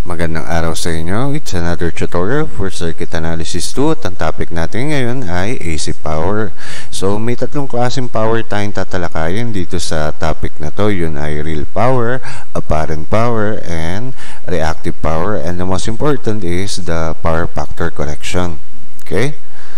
Magandang araw sa inyo. It's another tutorial for Circuit Analysis 2 at ang topic natin ngayon ay AC power. So may tatlong klaseng power tayong tatalakayin dito sa topic na to. Yun ay real power, apparent power, and reactive power. And the most important is the power factor correction. Okay?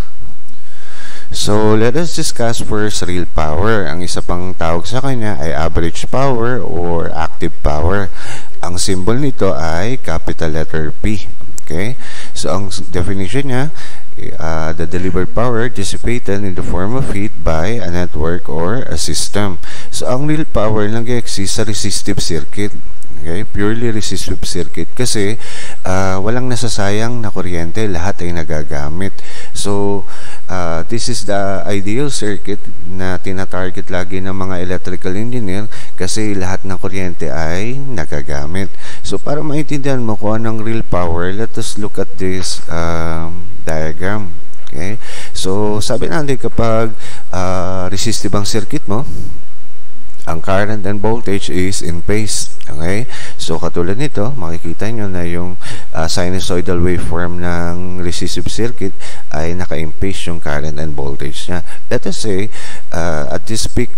So, let us discuss first real power. Ang isa pang tawag sa kanya ay average power or active power. Ang symbol nito ay capital letter P. Okay? So, ang definition niya, the delivered power dissipated in the form of heat by a network or a system. So, ang real power nag-exist sa resistive circuit. Okay? Purely resistive circuit kasi walang nasasayang na kuryente, lahat ay nagagamit. So, this is the ideal circuit na tinatarget lagi ng mga electrical engineer kasi lahat ng kuryente ay nagagamit. So, para maintindihan mo kung anong real power, let us look at this diagram. Okay? So, sabi natin kapag resistive ang circuit mo, ang current and voltage is in phase. Okay? So, katulad nito, makikita nyo na yung sinusoidal waveform ng resistive circuit ay naka-in phase yung current and voltage niya. Let us say, at this peak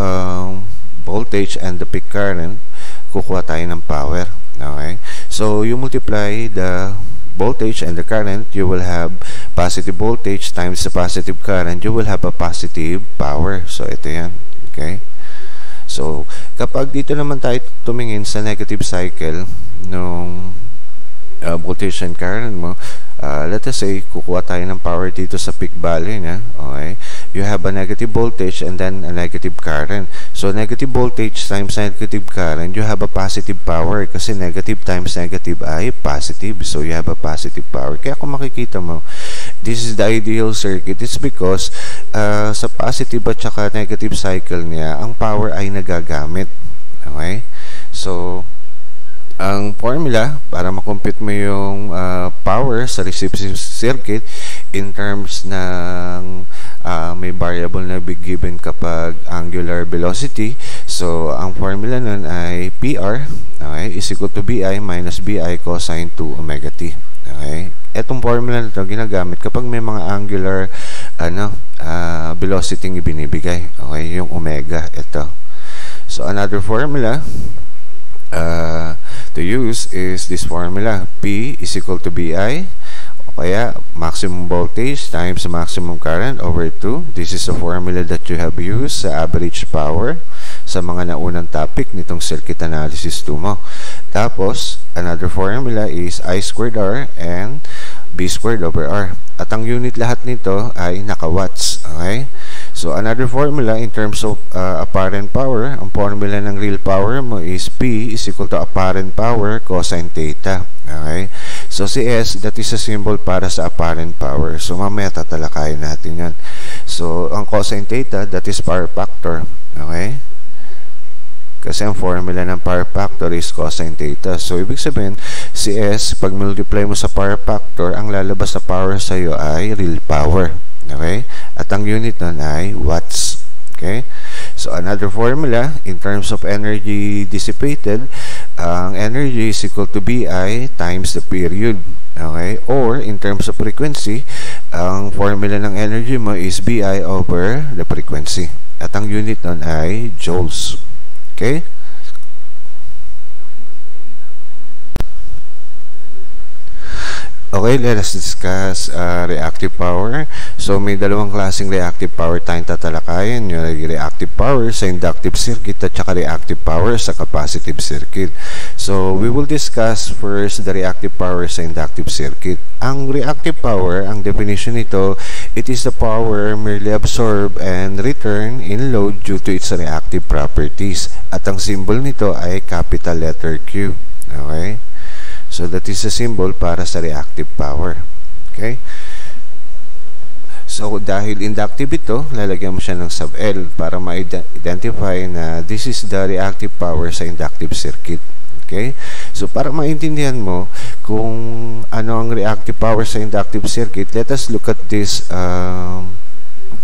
voltage and the peak current, kukuha tayo ng power. Okay? So, you multiply the voltage and the current, you will have positive voltage times the positive current, you will have a positive power. So, ito yan. Okay? So, kapag dito naman tayo tumingin sa negative cycle nung voltage and current mo, let us say, kukuha tayo ng power dito sa peak value niya. Okay? You have a negative voltage and then a negative current. So, negative voltage times negative current, you have a positive power kasi negative times negative ay positive. So, you have a positive power. Kaya kung makikita mo, this is the ideal circuit. It's because sa positive at saka negative cycle niya, ang power ay nagagamit. Okay? So, ang formula para makompute mo yung power sa resistive circuit in terms ng may variable na given kapag angular velocity. So, ang formula nun ay PR, okay, is equal to BI minus BI cosine 2 omega t. Okay? Etong formula na ito ginagamit kapag may mga angular velocity ng ibinibigay. Okay? Yung omega, ito. So, another formula to use is this formula. P is equal to BI, o kaya maximum voltage times maximum current over 2. This is a formula that you have used sa average power sa mga naunang topic nitong circuit analysis 2 mo. Tapos, another formula is I squared R and B squared over R. At ang unit lahat nito ay naka-watts. Okay? So, another formula in terms of apparent power, ang formula ng real power mo is P is equal to apparent power cosine theta. Okay? So, si S, that is a symbol para sa apparent power. So, mamaya tatalakayin natin yan. So, ang cosine theta, that is power factor. Okay? Kasi ang formula ng power factor is cosine theta. So, ibig sabihin, si S, pag multiply mo sa power factor, ang lalabas na power sa iyo ay real power. Okay? At ang unit nun ay watts. Okay? So, another formula, in terms of energy dissipated, ang energy is equal to BI times the period. Okay? Or, in terms of frequency, ang formula ng energy mo is BI over the frequency. At ang unit nun ay joules. Okay? Okay, let us discuss reactive power. So, may dalawang klaseng reactive power tayong tatalakayin. Yung reactive power sa inductive circuit at saka reactive power sa capacitive circuit. So, we will discuss first the reactive power sa inductive circuit. Ang reactive power, ang definition nito, it is the power merely absorbed and returned in load due to its reactive properties. At ang symbol nito ay capital letter Q. Okay? So, that is a symbol para sa reactive power. Okay? So, dahil inductive ito, lalagyan mo siya ng sub L para ma-identify na this is the reactive power sa inductive circuit. Okay? So, para maintindihan mo kung ano ang reactive power sa inductive circuit, let us look at this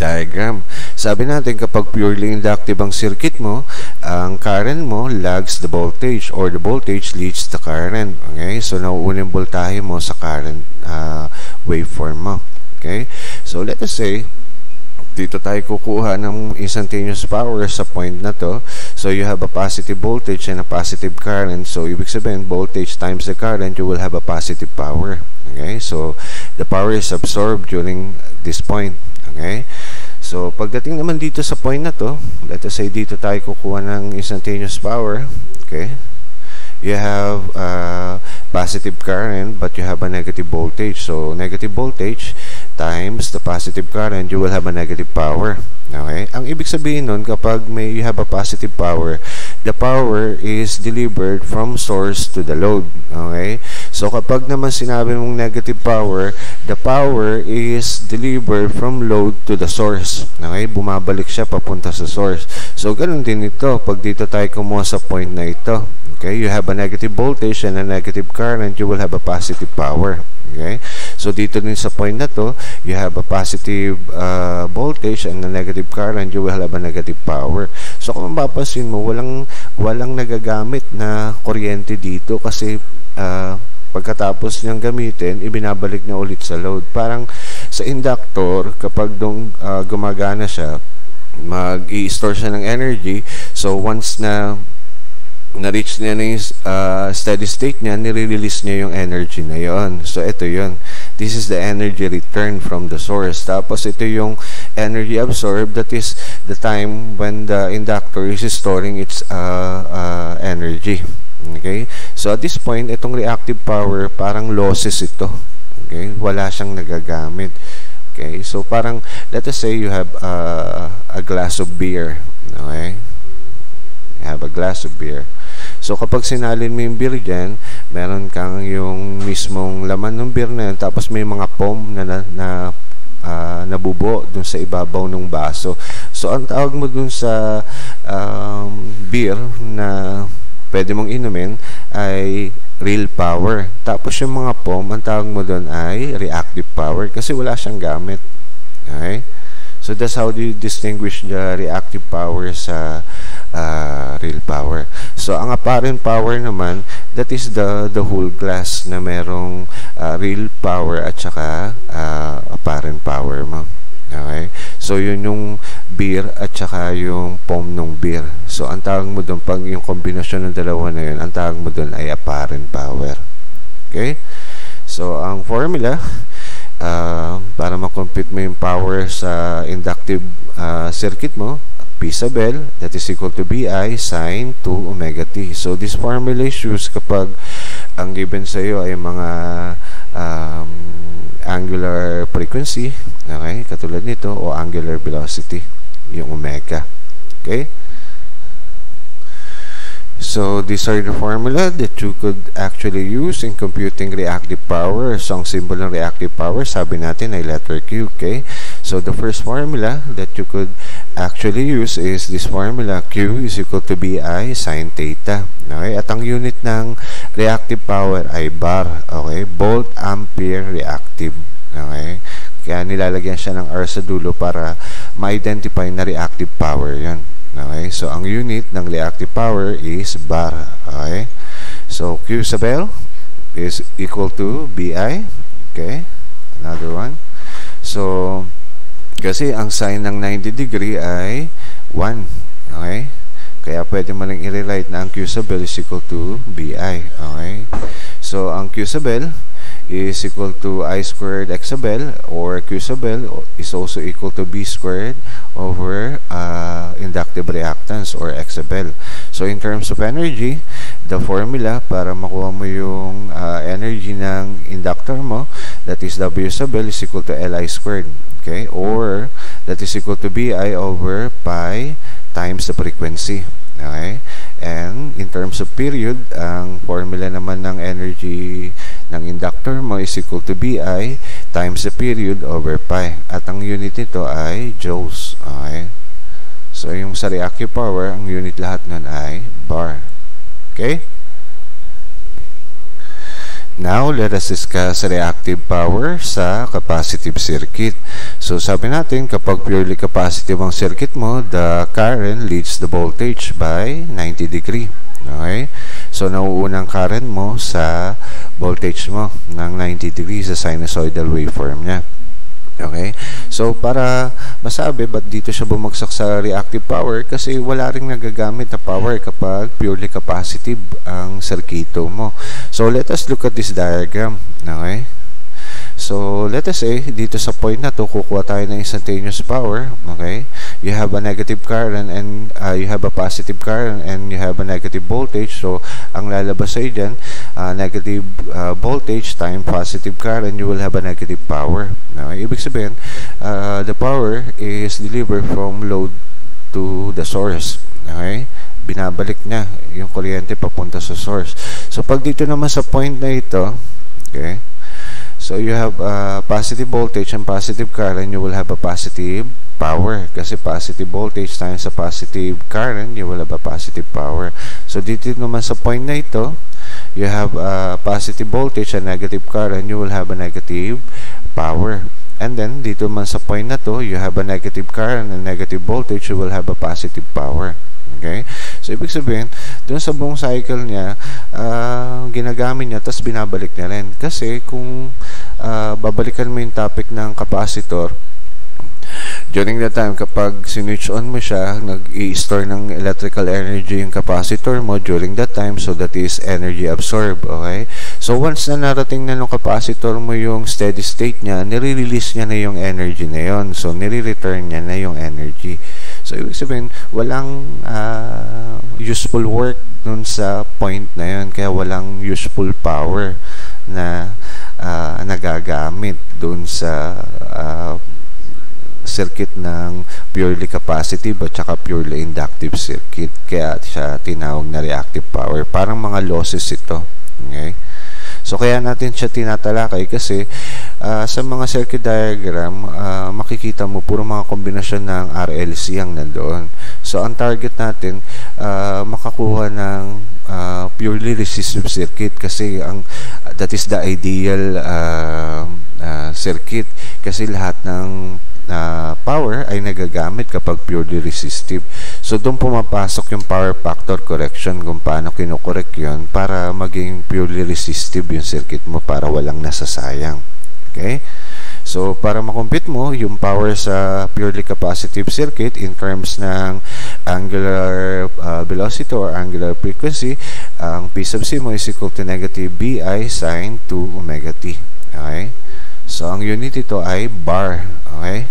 diagram. Sabi natin kapag purely inductive ang circuit mo, ang current mo lags the voltage or the voltage leads the current. Okay? So nauuna yung voltahe mo sa current waveform mo. Okay? So let us say dito tayo kukuha ng instantaneous power sa point na to. So you have a positive voltage and a positive current. So ibig sabihin voltage times the current, you will have a positive power. Okay? So the power is absorbed during this point. Okay? So pagdating naman dito sa point na to, let us say dito tayo kukuha ng instantaneous power. Okay? You have positive current but you have a negative voltage. So negative voltage times the positive current, you will have a negative power. Okay? Ang ibig sabihin nun, kapag you have a positive power, the power is delivered from source to the load. Okay? So kapag naman sinabi mong negative power, the power is delivered from load to the source. Okay? Bumabalik siya papunta sa source. So ganun din ito. Pag dito tayo kumuha sa point na ito, okay, you have a negative voltage and a negative current, you will have a positive power. Okay? So dito din sa point na to, you have a positive voltage and a negative current, you will have a negative power. So kung mapapansin mo, walang nagagamit na kuryente dito kasi pagkatapos niyang gamitin, ibinabalik na ulit sa load. Parang sa inductor, kapag gumagana siya, mag-i-store siya ng energy. So once na-reach niya na yung steady state niya, nire-release niya yung energy na yon. So ito yon. This is the energy returned from the source. Tapos ito yung energy absorbed, that is the time when the inductor is storing its energy. Okay? So at this point, itong reactive power, parang losses ito. Okay? Wala siyang nagagamit. Okay? So parang, let us say you have a glass of beer. Okay? You have a glass of beer. So kapag sinalin mo yung beer dyan, meron kang yung mismong laman ng beer na yun, tapos may mga foam na nabubo dun sa ibabaw ng baso. So ang tawag mo dun sa beer na pwede mong inumin ay real power. Tapos yung mga foam, ang tawag mo dun ay reactive power kasi wala siyang gamit. Okay? So that's how you distinguish the reactive power sa real power. So ang apparent power naman, that is the whole glass na merong real power at saka apparent power mo. Okay? So yun yung beer at saka yung foam ng beer. So ang tawag mo doon, pag yung kombinasyon ng dalawa na yun, ang tawag mo doon ay apparent power. Okay? So ang formula para ma-compute mo yung power sa inductive circuit mo, P sub L, that is equal to BI sine 2 omega t. So this formula is used kapag ang given sa iyo ay mga angular frequency, okay, katulad nito, o angular velocity, yung omega. Okay? So these are the formula that you could actually use in computing reactive power. So ang symbol ng reactive power, sabi natin ay letter Q. Okay? So the first formula that you could actually use is this formula, Q is equal to BI sine theta. Okay? At ang unit ng reactive power ay bar. Okay? Volt ampere reactive. Okay? Kaya nilalagyan siya ng R sa dulo para ma-identify na reactive power yan. Okay, so ang unit ng reactive power is bar. Okay, so Q sub L is equal to BI. Okay, another one. So kasi ang sine ng 90 degree ay 1. Okay, kaya pwede mo lang i-rewrite na ang Q sub L is equal to BI. Okay, so ang Q sub L is equal to I squared X sub L, or Q sub L is also equal to B squared over inductive reactance, or X sub L. So in terms of energy, the formula para makuha mo yung energy ng inductor mo, that is W sub L is equal to Li squared. Okay, or that is equal to BI over pi times the frequency. Okay, and in terms of period, ang formula naman ng energy ng inductor mo is equal to BI times the period over pi. At ang unit nito ay joules. Okay, so yung sa reactive power, ang unit lahat nun ay bar. Okay, Now, let us discuss reactive power sa capacitive circuit. So, sabi natin, kapag purely capacitive ang circuit mo, the current leads the voltage by 90 degree. Okay? So, nauunang current mo sa voltage mo ng 90 degree sa sinusoidal waveform niya. Okay? So, para masabi ba't dito siya bumagsak sa reactive power, kasi wala ring nagagamit na power kapag purely capacitive ang circuito mo. So, let us look at this diagram. Okay? So, let us say, dito sa point na to, kukuha tayo ng instantaneous power. Okay? You have a negative current and you have a positive current and you have a negative voltage. So, ang lalabas sa'yo dyan, negative voltage time positive current, you will have a negative power. Okay? Ibig sabihin, the power is delivered from load to the source. Okay? Binabalik niya yung kuryente papunta sa source. So, pag dito naman sa point na ito, okay, so you have positive voltage and positive current, you will have a positive power. Kasi positive voltage times sa positive current, you will have a positive power. So dito naman sa point na ito, you have positive voltage and negative current, you will have a negative power. And then dito naman sa point na to, you have a negative current and negative voltage, you will have a positive power. Okay? So, ibig sabihin, dun sa buong cycle niya, ginagamit niya, tapos binabalik niya rin. Kasi, kung babalikan mo yung topic ng capacitor, during that time, kapag sinwitch on mo siya, nag-i-store ng electrical energy yung capacitor mo during that time, so that is energy absorbed. Okay? So, once na narating na ng capacitor mo yung steady state niya, nire-release niya na yung energy na yun. So, nire-return niya na yung energy. So, ibig sabihin, walang useful work dun sa point na yun. Kaya walang useful power na nagagamit dun sa circuit ng purely capacitive at saka purely inductive circuit. Kaya siya tinawag na reactive power. Parang mga losses ito. Okay? So, kaya natin siya tinatalakay kasi sa mga circuit diagram, makikita mo puro mga kombinasyon ng RLC ang nandoon. So, ang target natin, makakuha ng purely resistive circuit kasi that is the ideal circuit kasi lahat ng power ay nagagamit kapag purely resistive. So, doon pumapasok yung power factor correction kung paano kinokorek yun para maging purely resistive yung circuit mo para walang nasasayang. Okay? So, para makompute mo yung power sa purely capacitive circuit in terms ng angular velocity or angular frequency, ang P sub C mo is equal to negative BI sine 2 omega t. Okay? So, ang unit ito ay bar. Okay?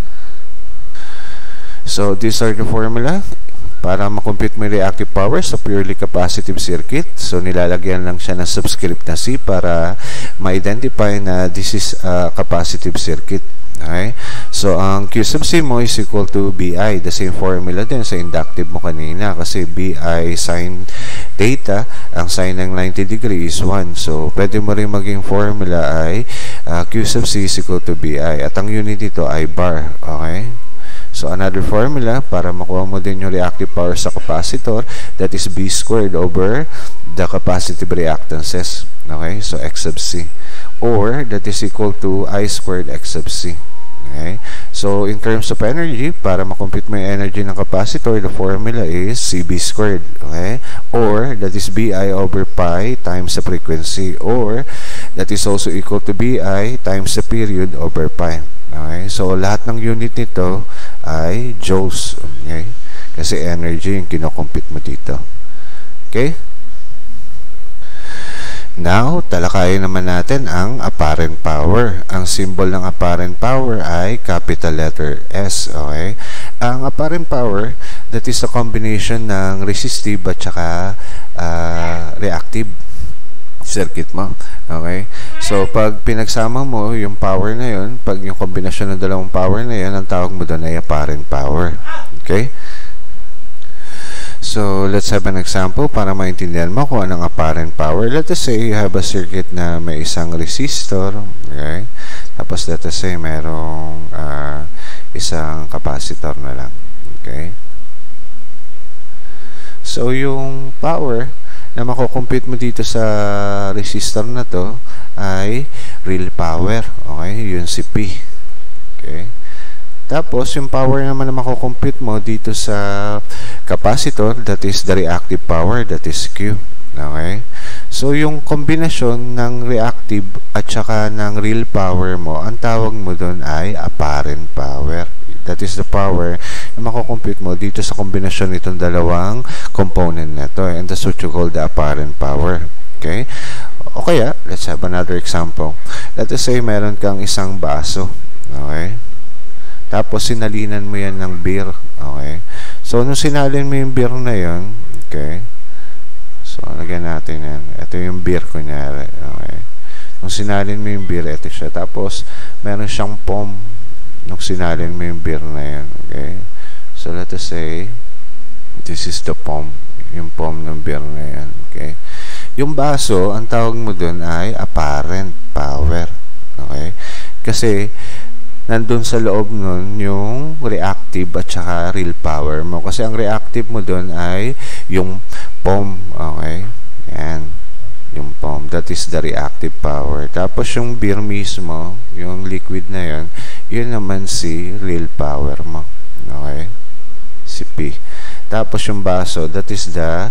So, these are the formula para makompute mo yung reactive power sa purely capacitive circuit. So, nilalagyan lang siya ng subscript na C para ma-identify na this is a capacitive circuit. Okay? So, ang Q sub C mo is equal to BI. The same formula din sa inductive mo kanina kasi BI sin theta, ang sin ng 90 degree is 1. So, pwede mo rin maging formula ay Q sub C is equal to BI. At ang unit nito ay bar. Okay? So, another formula para makuha mo din yung reactive power sa capacitor, that is B squared over the capacitive reactances. Okay? So, X sub C. Or, that is equal to I squared X sub C. Okay? So, in terms of energy, para makompute mo yung energy ng capacitor, the formula is CB squared. Okay? Or, that is BI over pi times the frequency. Or, that is also equal to BI times the period over pi. Okay? So, lahat ng unit nito ay joules. Okay? Kasi energy yung kinocompute mo dito. Okay? Now, talakayin naman natin ang apparent power. Ang symbol ng apparent power ay capital letter S. Okay? Ang apparent power, that is a combination ng resistive at saka reactive circuit mo. Okay? So, pag pinagsama mo yung power na yun, pag yung kombinasyon ng dalawang power na yun, ang tawag mo doon ay apparent power. Okay? So, let's have an example para maintindihan mo kung anong apparent power. Let us say you have a circuit na may isang resistor. Okay? Tapos, let us say merong isang capacitor na lang. Okay? So, yung power na makukompute mo dito sa resistor na to ay real power. Okay, yun si P. Okay. Tapos, yung power naman na makukompute mo dito sa capacitor, that is the reactive power, that is Q. Okay? So, yung kombinasyon ng reactive at saka ng real power mo, ang tawag mo doon ay apparent power. That is the power na makukompute mo dito sa kombinasyon nitong dalawang component na to. And that's what you call the apparent power. Okay? O kaya, let's have another example. Let us say, meron kang isang baso. Okay? Tapos, sinalinan mo yan ng beer. Okay? So, nung sinalin mo yung beer na yun, okay? So, lagyan natin yan. Ito yung beer, kunyari. Okay? Nung sinalin mo yung beer, ito siya. Tapos, meron siyang foam nung sinalin mo yung beer na yan. Okay? So, let us say, this is the foam. Yung foam ng beer na yan. Okay? Yung baso, ang tawag mo dun ay apparent power. Okay? Kasi, nandun sa loob nun yung reactive at saka real power mo. Kasi ang reactive mo dun ay yung foam. Okay? Yan. Yung foam. That is the reactive power. Tapos yung beer mismo, yung liquid na yun, yun naman si real power mo. Okay? Si P. Tapos yung baso, that is the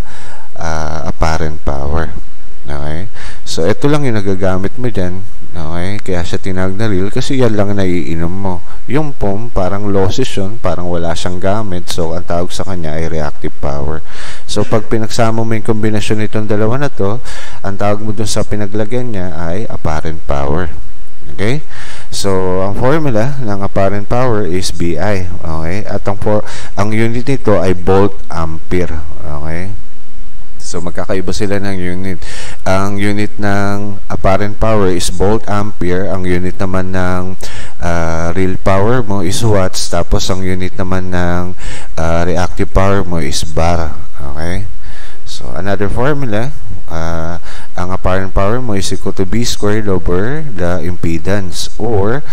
apparent power. Okay? So, ito lang yung nagagamit mo dyan. Okay? Kaya siya tinawag na real kasi yan lang naiinom mo. Yung foam, parang losses yun, parang wala siyang gamit. So, ang tawag sa kanya ay reactive power. So, pag pinagsama mo yung kombinasyon nitong dalawa na to, ang tawag mo dun sa pinaglagyan niya ay apparent power. Okay? So, ang formula ng apparent power is BI. Okay? At ang unit nito ay volt ampere. Okay? So, magkakaiba sila ng unit. Ang unit ng apparent power is volt ampere. Ang unit naman ng real power mo is watts. Tapos, ang unit naman ng reactive power mo is bar. Okay? So, another formula, ang apparent power mo is equal to B squared over the impedance, or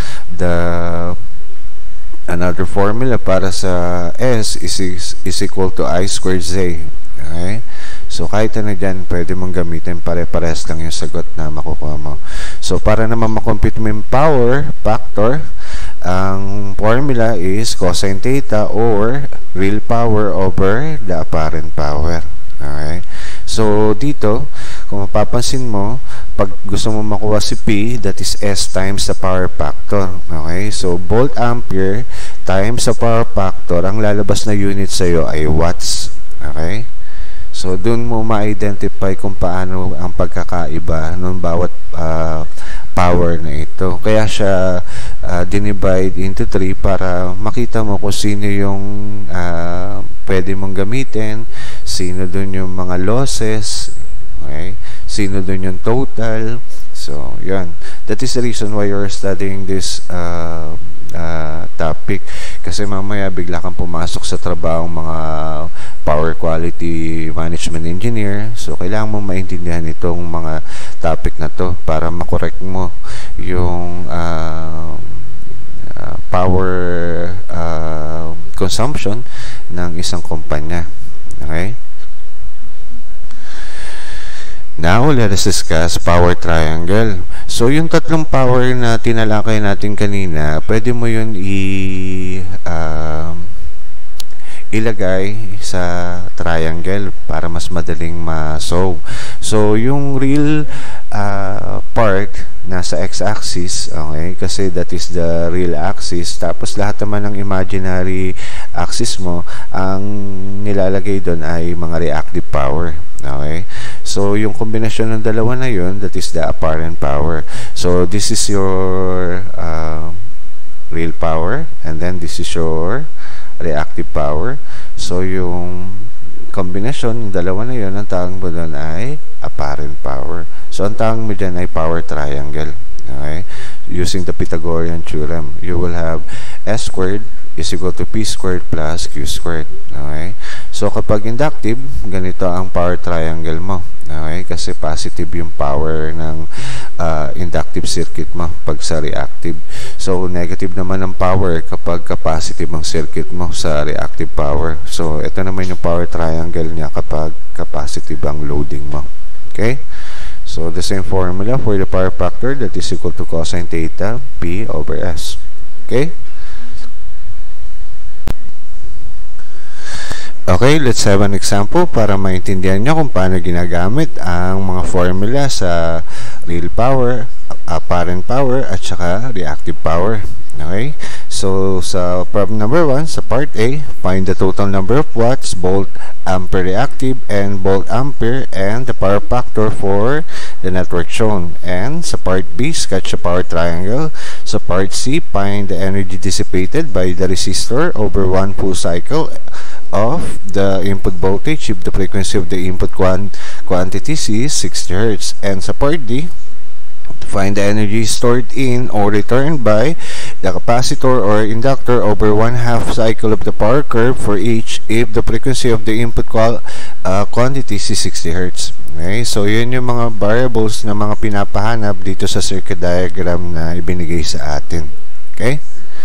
another formula para sa S is equal to I squared Z. Okay? So, kahit ano dyan, pwede mong gamitin. Pare-pares lang yung sagot na makukuha mo. So, para naman makompute mo yung power factor, ang formula is cosine theta or real power over the apparent power. Okay? So, dito, kung mapapansin mo, pag gusto mo makuha si P, that is S times the power factor. Okay? So, volt ampere times the power factor, ang lalabas na unit sa'yo ay watts. Okay? So, dun mo ma-identify kung paano ang pagkakaiba ng bawat power na ito. Kaya siya dinivide into 3 para makita mo kung sino yung pwede mong gamitin, sino dun yung mga losses, okay? Sino dun yung total. So, yan. That is the reason why you're studying this topic. Kasi mamaya bigla kang pumasok sa trabaho mga power quality management engineer. So, kailangan mong maintindihan itong mga topic na to para makorek mo yung power consumption ng isang kumpanya. Okay? Now, let us discuss power triangle. So, yung tatlong power na tinalakay natin kanina, pwede mo yun ilagay sa triangle para mas madaling ma-solve. So, yung real part nasa x-axis, okay, kasi that is the real axis, tapos lahat naman ng imaginary axis mo, ang nilalagay doon ay mga reactive power. Okay? So, yung kombinasyon ng dalawa na yun, that is the apparent power. So, this is your real power, and then this is your reactive power. So, yung kombinasyon, yung dalawa na yun, ang tawag mo doon ay apparent power. So, ang tawag mo dyan ay power triangle. Okay? Using the Pythagorean theorem, you will have S squared is equal to P squared plus Q squared. Okay? So, kapag inductive, ganito ang power triangle mo. Okay? Kasi positive yung power ng inductive circuit mo pag sa reactive. So, negative naman ang power kapag positive ang circuit mo sa reactive power. So, ito naman yung power triangle niya kapag capacitive ang loading mo. Okay? So, the same formula for the power factor, that is equal to cosine theta P over S. Okay? Okay, let's have an example para maintindihan nyo kung paano ginagamit ang mga formula sa real power, apparent power, at saka reactive power. Okay? So, sa problem number 1, sa part A, find the total number of watts, volt, ampere reactive, and volt ampere, and the power factor for the network shown. And sa part B, sketch a power triangle. Sa part C, find the energy dissipated by the resistor over one full cycle of the input voltage if the frequency of the input quantities is 60 Hz. And sa part D, find the energy stored in or returned by the capacitor or inductor over one-half cycle of the power curve for each if the frequency of the input quantities is 60 Hz. Okay? So, yun yung mga variables na mga pinapahanap dito sa circuit diagram na ibinigay sa atin. Okay?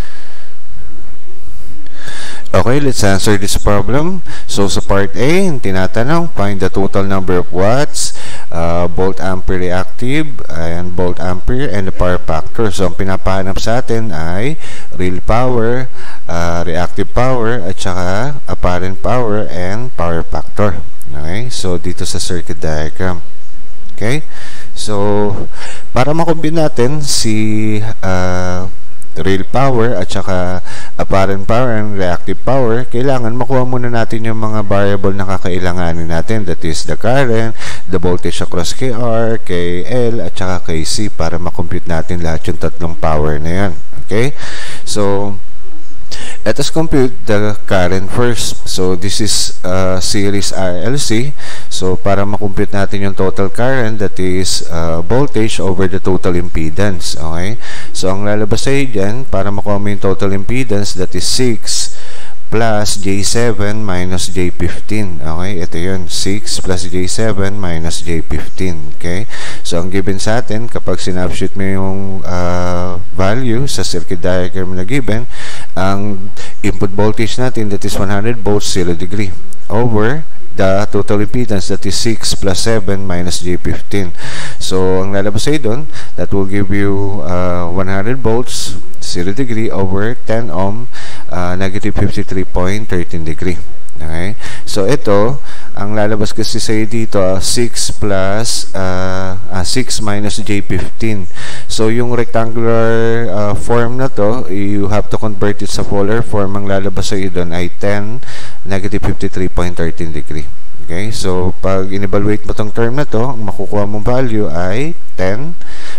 Okay, let's answer this problem. So, sa part A, tinatanong, find the total number of watts, volt ampere reactive, and volt ampere, and the power factor. So, ang pinapahanap sa atin ay real power, reactive power, at saka apparent power, and power factor. Okay, so dito sa circuit diagram. Okay, so para makombine natin si real power at saka apparent power and reactive power, kailangan makuha muna natin yung mga variable na kakailanganin natin, that is the current, the voltage across KR, KL, at saka KC para makompute natin lahat yung tatlong power na yan. Okay? So, let us compute the current first. So, this is series RLC. So, para makompute natin yung total current, that is voltage over the total impedance. Okay? So, ang lalabas sa'yo dyan, para makuha mo yung total impedance, that is 6 plus J7 minus J15. Okay? Ito yun. 6 plus J7 minus J15. Okay? So, ang given sa atin, kapag sinubstitute mo yung value sa circuit diagram na given, ang input voltage natin, that is 100 volts, 0 degree, over the total impedance, that is 6 plus 7 minus J15. So, ang lalabas sa'yo doon, that will give you 100 volts, 0 degree, over 10 ohm, negative 53.13 degree. Okay? So, ito, ang lalabas kasi sa'yo dito, 6 plus 6 minus J15. So, yung rectangular form na to, you have to convert it sa polar form. Ang lalabas sa'yo doon ay 10, negative 53.13 degree. Okay? So, pag in-evaluate mo tong term na to, ang makukuha mong value ay 10,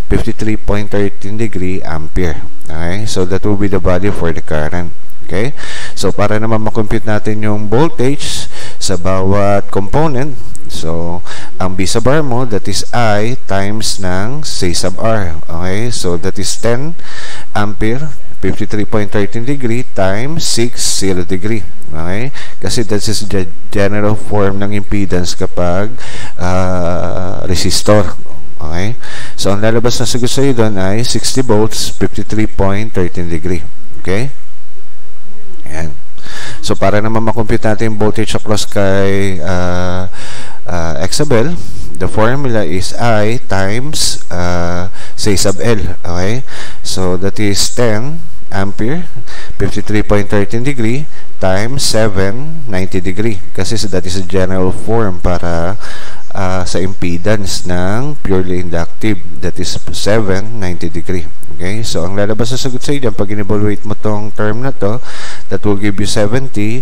53.13 degree ampere. Okay? So, that will be the value for the current. Okay? So, para naman makompute natin yung voltage sa bawat component, so, ang B sub R mo, that is I times ng C sub R. Okay? So, that is 10 ampere, 53.13 degree times 6, 0 degree. Okay? Kasi that is the general form ng impedance kapag resistor. Okay? So, ang lalabas na sagot sa'yo doon ay 60 volts, 53.13 degree. Okay? Ayan. So, para naman makompute natin yung voltage across kay X sub L, the formula is I times C sub L. Okay? So, that is 10 ampere, 53.13 degree, times 7, 90 degree. Kasi that is a general form para sa impedance ng purely inductive, that is 7, 90 degree. Okay? So, ang lalabas sa sagot sa iyo, pag in-evaluate mo tong term na to, that will give you 70,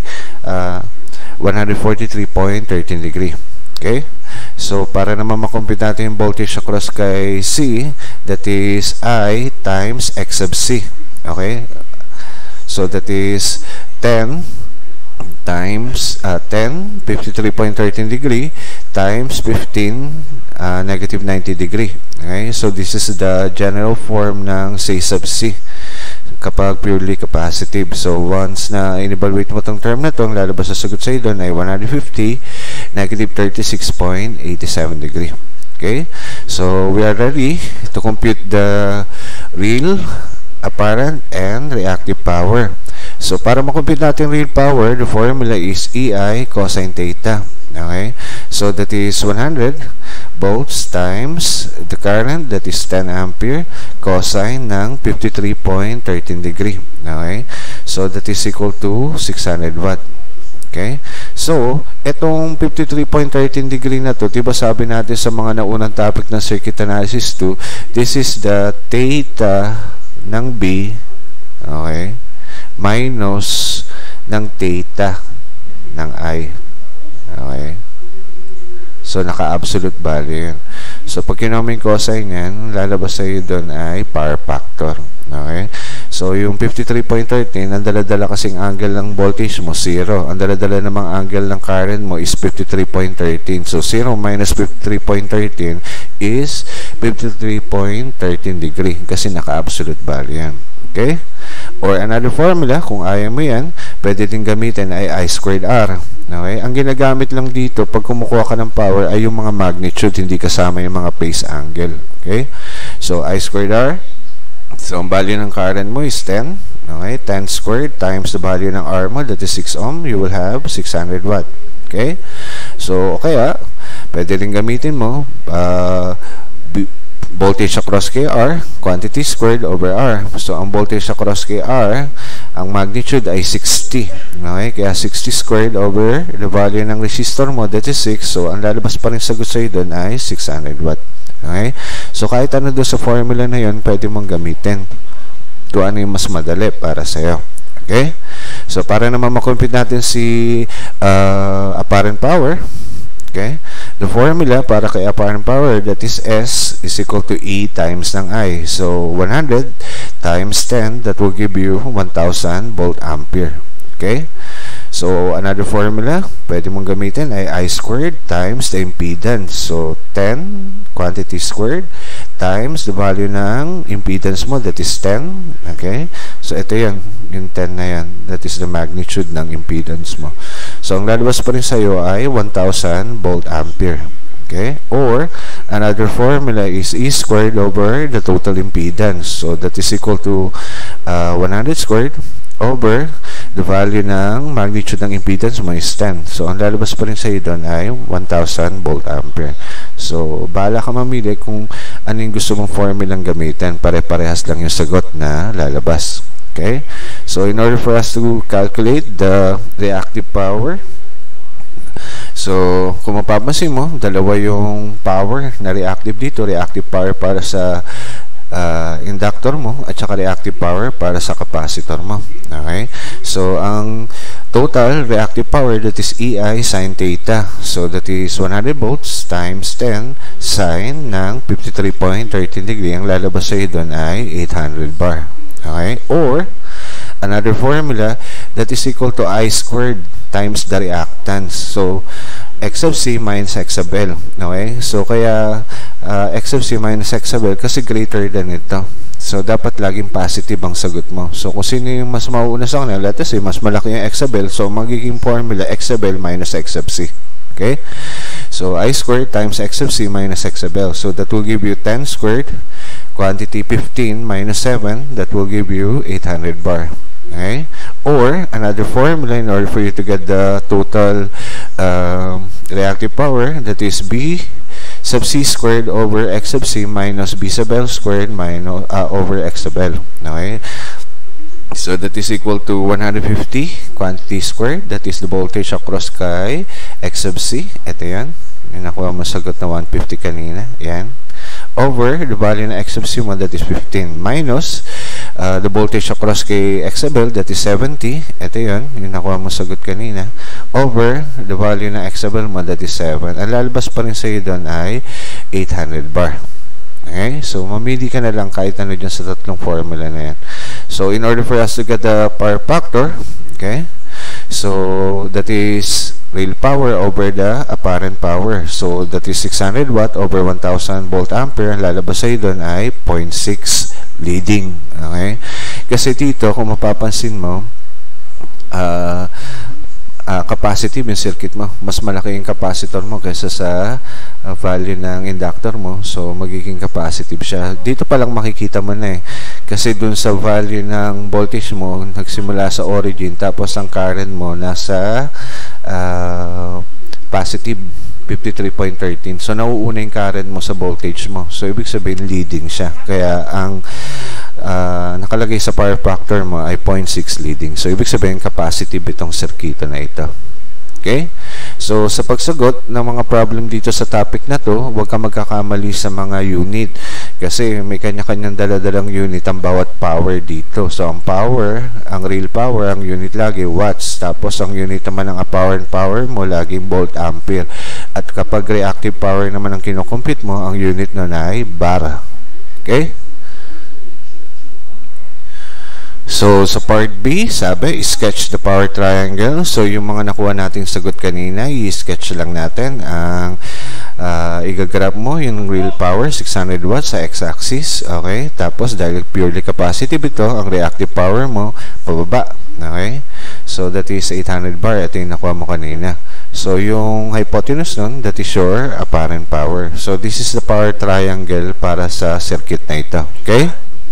143.13 degree. Okay? So, para naman makompute natin yung voltage across kay C, that is I times X sub C. Okay? So, that is 10 times 10, 53.13 degree, times 15, negative 90 degree. Okay? So, this is the general form ng C sub C. kapag purely capacitive. So, once na in-evaluate mo itong term na ito, ang lalabas sa sagot sa'yo doon ay 150, negative 36.87 degree. Okay? So, we are ready to compute the real, apparent, and reactive power. So, para makompute natin real power, the formula is EI cosine theta. Okay? So, that is 100 volts times the current, that is 10 ampere, cosine ng 53.13 degree. Okay? So, that is equal to 600 watt. Okay? So, itong 53.13 degree na to, diba sabi natin sa mga naunang topic ng circuit analysis 2, this is the theta ng B, okay, minus ng theta ng I. Okay? So, naka-absolute value yun. So, pag kinoming cosine yan, lalabas sa iyo doon ay power factor. Okay? So, yung 53.13, ang dala-dala kasing angle ng voltage mo, 0. Ang dala-dala namang angle ng current mo is 53.13. So, 0 minus 53.13 is 53.13 degree kasi naka-absolute value yan. Okay? Or another formula, kung ayaw mo yan, pwede din gamitin ay I squared R. Okay? Ang ginagamit lang dito, pag kumukuha ka ng power, ay yung mga magnitude, hindi kasama yung mga phase angle. Okay? So, I squared R. So, ang value ng current mo is 10. Okay? 10 squared times the value ng R mo, that is 6 ohm, you will have 600 watt. Okay? So, kaya, pwede rin gamitin mo, voltage across KR, quantity squared over R. So, ang voltage across KR, ang magnitude ay 60. Okay? Kaya 60 squared over the value ng resistor mo, that is 6. So, ang lalabas pa rin sagot sa'yo doon ay 600 watt. Okay? So, kahit ano doon sa formula na yun, pwede mong gamitin kung ano yung mas madali para sa'yo. Okay? So, para naman makompute natin si apparent power, okay? The formula para kay apparent power, that is S is equal to E times ng I. So, 100 times 10, that will give you 1,000 volt ampere. Okay? So, another formula, pwede mong gamitin ay I squared times the impedance. So, 10 quantity squared times the value ng impedance mo, that is 10. Okay? So, ito yan. Yung 10 na yan. That is the magnitude ng impedance mo. So, ang lalabas pa rin sa'yo ay 1,000 volt ampere. Okay? Or, another formula is E squared over the total impedance. So, that is equal to 100 squared over the value ng magnitude ng impedance mo is 10. So, ang lalabas pa rin sa'yo doon ay 1,000 volt ampere. So, bahala ka mamili kung ano yung gusto mong formulang gamitin. Pare-parehas lang yung sagot na lalabas. Okay? So, in order for us to calculate the reactive power, so, kung mapapansin mo, dalawa yung power na reactive dito. Reactive power para sa inductor mo at saka reactive power para sa capacitor mo. Okay? So, ang total reactive power, that is EI sin theta. So, that is 100 volts times 10 sin ng 53.13 degree. Ang lalabas sa doon ay 800 bar. Okay? Or, another formula, that is equal to I squared times the reactance. So, X of C minus X of L. Okay? So, kaya X of C minus X of L kasi greater than ito. So, dapat laging positive ang sagot mo. So, kung sino yung mas mauuna sa kanila, let us say, mas malaki yung X of L. So, magiging formula X of L minus X of C. Okay? So, I squared times X of C minus X of L. So, that will give you 10 squared, quantity 15 minus 7, that will give you 800 bar. Okay? Or, another formula in order for you to get the total reactive power, that is B sub C squared over X sub C minus B sub L squared minus, over X sub L. Okay? So, that is equal to 150 quantity squared, that is the voltage across kay X sub C. Ito yan. Yung nakuha mo sagot na 150 kanina. Yan. Over the value na X sub C mo, that is 15, minus the voltage across kay X sub L, that is 70. Ito yun, yung nakuha mo sagot kanina. Over the value na X sub L mo, that is 7. Ang lalabas pa rin sa'yo doon ay 800 bar. Okay? So, mamili ka na lang kahit ano dyan sa tatlong formula na yan. So, in order for us to get the power factor, okay? So, that is real power over the apparent power. So, that is 600 watt over 1,000 volt ampere. Ang lalabas sa'yo doon ay 0.6 leading. Okay? Kasi dito, kung mapapansin mo, capacitive yung circuit mo. Mas malaki yung capacitor mo kaysa sa value ng inductor mo. So, magiging capacitive siya. Dito pa lang makikita mo na eh. Kasi dun sa value ng voltage mo, nagsimula sa origin, tapos ang current mo nasa positive 53.13. So, nauuna yung current mo sa voltage mo. So, ibig sabihin, leading siya. Kaya, ang nakalagay sa power factor mo ay 0.6 leading. So, ibig sabihin, capacitive itong circuito na ito. Okay? So, sa pagsagot ng mga problem dito sa topic na to, huwag ka magkakamali sa mga unit. Kasi may kanya-kanyang daladalang unit ang bawat power dito. So, ang power, ang real power, ang unit lagi, watts. Tapos, ang unit naman ng power mo, laging volt ampere. At kapag reactive power naman ang kinocompute mo, ang unit nun ay bar. Okay? So, sa part B, sabi, sketch the power triangle. So, yung mga nakuha nating sagot kanina, i-sketch lang natin. Ang igagraph mo yung real power, 600 watts sa x-axis. Okay? Tapos, dahil purely capacitive ito, ang reactive power mo, pababa. Okay? So, that is 800 bar. Ito yung nakuha mo kanina. So, yung hypotenuse nun, that is your apparent power. So, this is the power triangle para sa circuit na ito. Okay?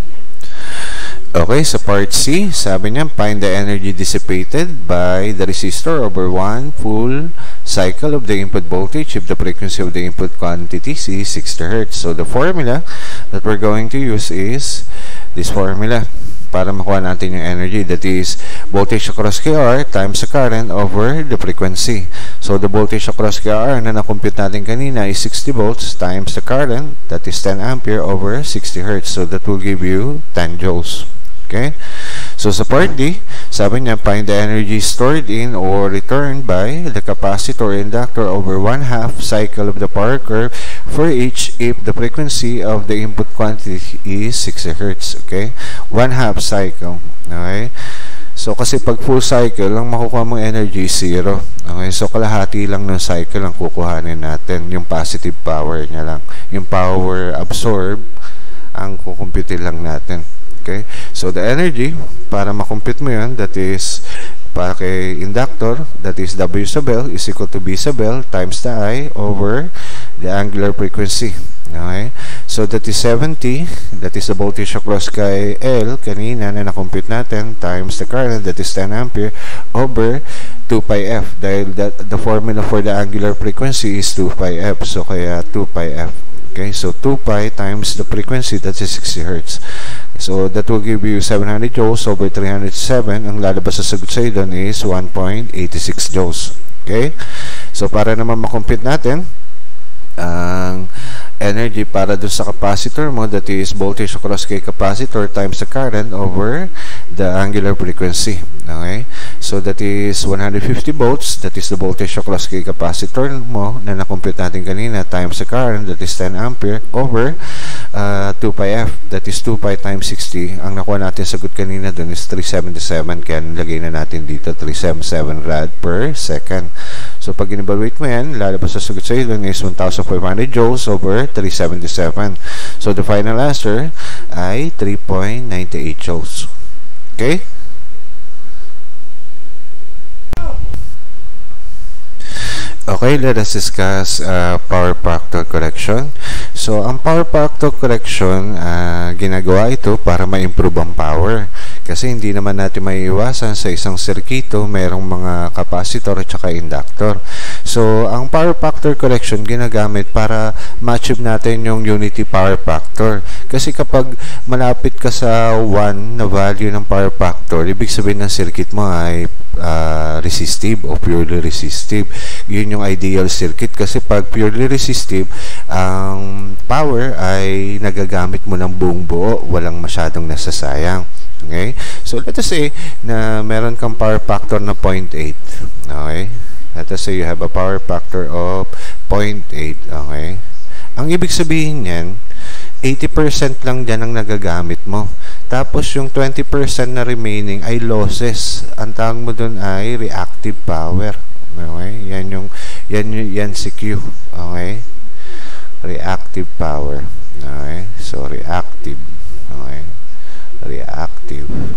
Okay, sa part C, sabi niya, find the energy dissipated by the resistor over one full cycle of the input voltage if the frequency of the input quantity is 60 Hz. So, the formula that we're going to use is this formula para makuha natin yung energy. That is voltage across KR times the current over the frequency. So, the voltage across KR na na-compute natin kanina is 60 volts times the current, that is 10 ampere over 60 Hz. So, that will give you 10 joules. Okay? So, sa part D, sabi niya, find the energy stored in or returned by the capacitor or inductor over 1/2 cycle of the power curve for each if the frequency of the input quantity is 60 Hz. Okay? 1/2 cycle. Okay? So, kasi pag full cycle, ang makukuha mong energy, 0. Okay? So, kalahati lang ng cycle ang kukuhanin natin. Yung positive power niya lang. Yung power absorb, ang kukumpute lang natin. Okay? So, the energy, para makompute mo yan, that is, para kay inductor, that is W sub L is equal to B sub L times the I over the angular frequency. Okay? So, that is 70, that is the voltage across kay L, kanina na nakompute natin, times the current, that is 10 ampere, over 2 pi f. Dahil the formula for the angular frequency is 2 pi f. So, kaya 2 pi f. Okay? So, 2 pi times the frequency, that is 60 Hz. So, that will give you 700 joules over 307. Ang lalabas sa sagot sa doon is 1.86 joules. Okay? So, para naman makompute natin ang energy para dun sa capacitor mo, that is voltage across kay capacitor times the current over the angular frequency. Okay? So, that is 150 volts, that is the voltage across kay capacitor mo na nakompute natin kanina, times the current, that is 10 ampere, over 2 pi f, that is 2 pi times 60. Ang nakuha natin sagot kanina dun is 377, kaya nilagay na natin dito 377 rad per second. So, pag in-evaluate mo yan, lalabas sa sagot sa dun is 1,500 joules over 377. So, the final answer ay 3.98 joules. Okay? Okay, let us discuss power factor correction. So, ang power factor correction, ginagawa ito para ma-improve ang power. Kasi hindi naman natin maiiwasan sa isang sirkito, mayroong mga capacitor at saka inductor. So, ang power factor correction ginagamit para ma-achieve natin yung unity power factor. Kasi kapag malapit ka sa 1 na value ng power factor, ibig sabihin ng circuit mo ay resistive o purely resistive. Yun yung ideal circuit kasi pag purely resistive, ang power ay nagagamit mo ng buong buo, walang masyadong nasasayang. Okay? So, let us say na meron kang power factor na 0.8. Okay? Let us say you have a power factor of 0.8. Okay? Ang ibig sabihin niyan, 80% lang dyan ang nagagamit mo. Tapos, yung 20% na remaining ay losses. Ang tawag mo dun ay reactive power. Okay? Yan si Q. Okay? Reactive power. Okay? So, reactive. Okay? Reactive.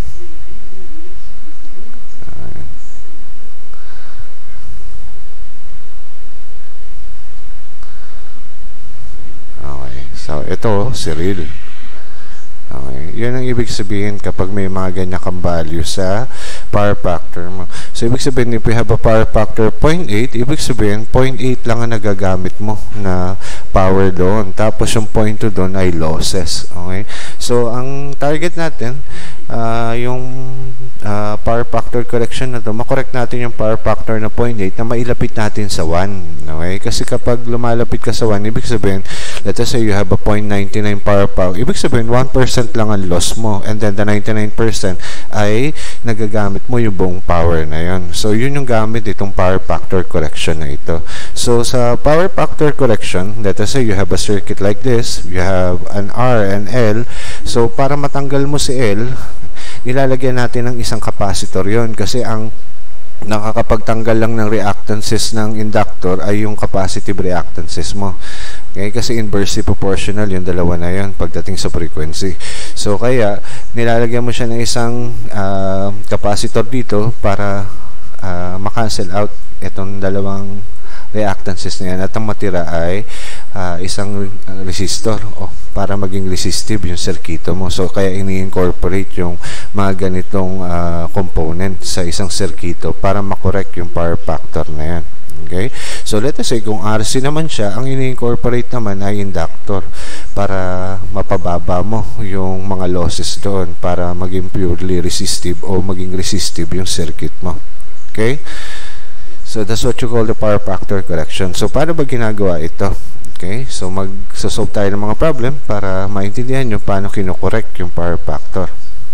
ito, si real. Okay. Yun ang ibig sabihin kapag may mga ganyan kang value sa power factor mo. So, ibig sabihin, if you have a power factor 0.8, ibig sabihin, 0.8 lang ang nagagamit mo na power doon. Tapos, yung 0.2 doon ay losses. Okay? So, ang target natin, yung power factor correction na to, makorek natin yung power factor na 0.8 na mailapit natin sa 1. Okay? Kasi kapag lumalapit ka sa 1, ibig sabihin, let us say you have a 0.99 power factor, ibig sabihin 1% lang ang loss mo, and then the 99% ay nagagamit mo yung buong power na yun. So, yun yung gamit itong power factor correction na ito. So, sa power factor correction, let us say you have a circuit like this, you have an R and L. So, para matanggal mo si L, nilalagyan natin ng isang capacitor yon, kasi ang nakakapagtanggal lang ng reactances ng inductor ay yung capacitive reactances mo. Okay? Kasi inversely proportional yung dalawa na yun pagdating sa frequency. So, kaya nilalagyan mo siya ng isang capacitor dito para makancel out itong dalawang reactances na yan, at ang matira ay isang resistor para maging resistive yung circuito mo. So, kaya ini-incorporate yung mga ganitong component sa isang circuito para makorek yung power factor na yan. Okay? So, let us say, kung RC naman siya, ang ini-incorporate naman ay inductor para mapababa mo yung mga losses doon para maging purely resistive o maging resistive yung circuit mo. Okay? So, that's what you call the power factor correction. So, paano ba ginagawa ito? Okay? So, mag-solve tayo ng mga problem para maintindihan nyo paano kinokorek yung power factor.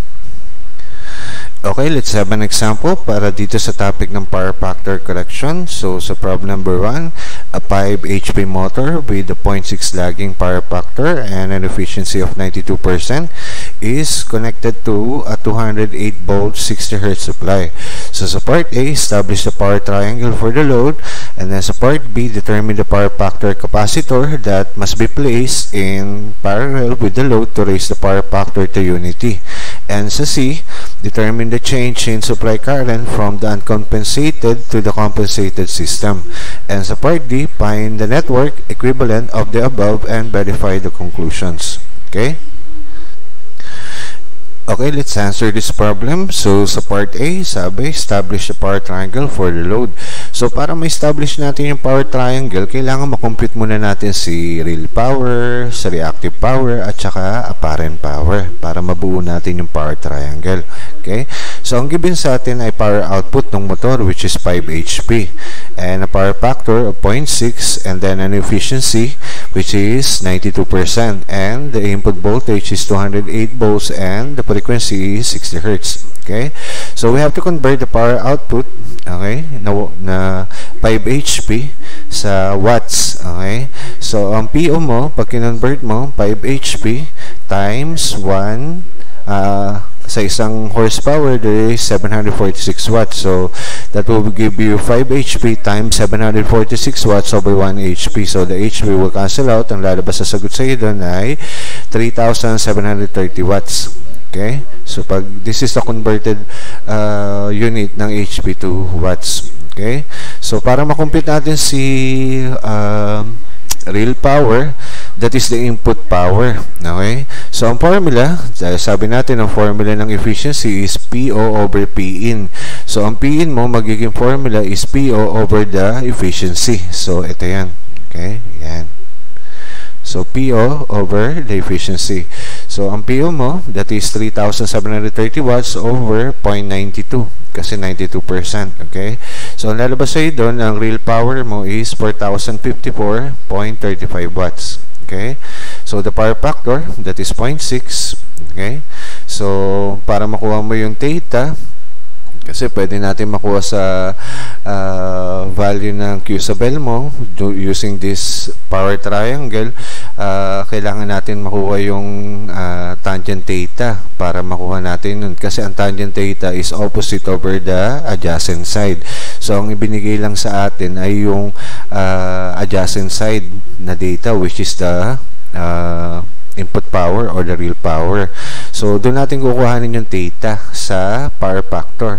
Okay, let's have an example para dito sa topic ng power factor correction. So, sa problem number 1, a 5 HP motor with a 0.6 lagging power factor and an efficiency of 92% is connected to a 208 volt 60 Hz supply. So, sa part A, establish the power triangle for the load, and then sa part B, determine the power factor capacitor that must be placed in parallel with the load to raise the power factor to unity. And sa C, determine the change in supply current from the uncompensated to the compensated system. And sa part D, find the network equivalent of the above and verify the conclusions. Okay? Okay, let's answer this problem. So, sa part A, sabi, establish the power triangle for the load. So, para ma-establish natin yung power triangle, kailangan makompute muna natin si real power, si reactive power, at saka apparent power para mabuo natin yung power triangle. Okay? So, ang given sa atin ay power output ng motor, which is 5 HP, and a power factor of 0.6, and then an efficiency, which is 92%, and the input voltage is 208 volts, and the frequency is 60 Hz. Okay? So, we have to convert the power output, okay, na 5 HP sa watts. Okay? So, ang PO mo, pag kinonvert mo, 5 HP times 1, sa isang horsepower, there is 746 watts. So, that will give you 5 HP times 746 watts over 1 HP. So, the HP will cancel out. Ang lalabas sa sagot sa iyo doon ay 3,730 watts. Okay? So, pag this is the converted unit ng HP to watts. Okay? So, para makompute natin si real power, that is the input power. Okay? So, ang formula, sabi natin, ang formula ng efficiency is PO over Pin. So, ang Pin mo, magiging formula is PO over the efficiency. So, ito yan. Okay? Yan. So, PO over the efficiency. So, ang PO mo, that is 3,730 watts over 0.92. Kasi 92%. Okay? So, ang lalabas sa'yo doon, ang real power mo is 4,054.35 watts. Okay? So, the power factor, that is 0.6. Okay? So, para makuha mo yung theta, kasi pwede natin makuha sa value ng Q sub L mo using this power triangle. Kailangan natin makuha yung tangent theta para makuha natin nun. Kasi ang tangent theta is opposite over the adjacent side. So, ang ibinigay lang sa atin ay yung adjacent side na data, which is the input power or the real power. So, doon natin kukuhanin yung theta sa power factor.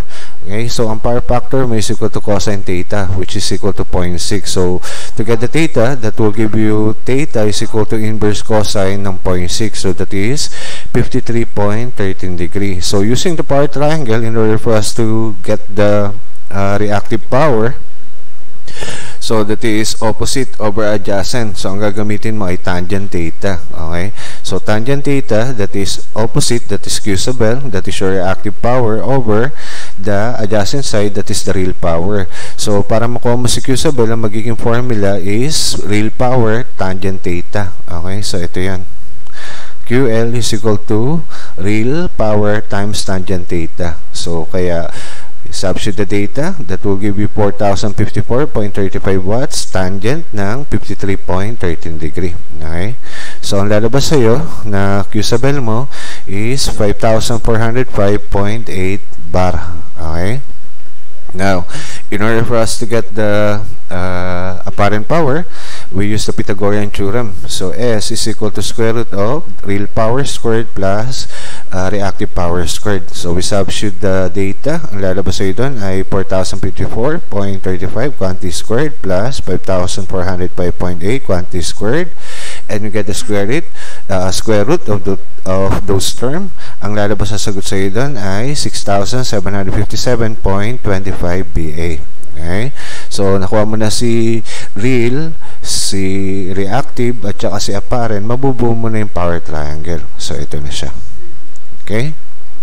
Okay, so ang power factor mo is equal to cosine theta, which is equal to 0.6. So, to get the theta, that will give you theta is equal to inverse cosine ng 0.6. So, that is 53.13 degrees. So, using the power triangle, in order for us to get the reactive power, so that is opposite over adjacent. So ang gagamitin mo ay tangent theta. Okay? So tangent theta, that is opposite, that is Q sub L, that is your reactive power over the adjacent side, that is the real power. So para makuha mo si Q sub L, ang magiging formula is real power tangent theta. Okay? So ito yan. QL is equal to real power times tangent theta. So kaya substitute the data, that will give you 4054.35 watts tangent ng 53.13 degree. Okay? So, ang lalabas sa'yo na Q sub L mo is 5,405.8 bar. Okay? Now, in order for us to get the apparent power, we use the Pythagorean theorem. So, S is equal to square root of real power squared plus reactive power squared. So, we substitute the data. Ang lalabas sa'yo doon ay 4,054.35 quantity squared plus 5,405.8 quantity squared. And we get the square root of those term. Ang lalabas sa sagot sa'yo doon ay 6,757.25 BA. Okay? So, nakuha mo na si real, si reactive, at saka si apparent. Mabubuo mo na yung power triangle. So, ito na siya. Okay?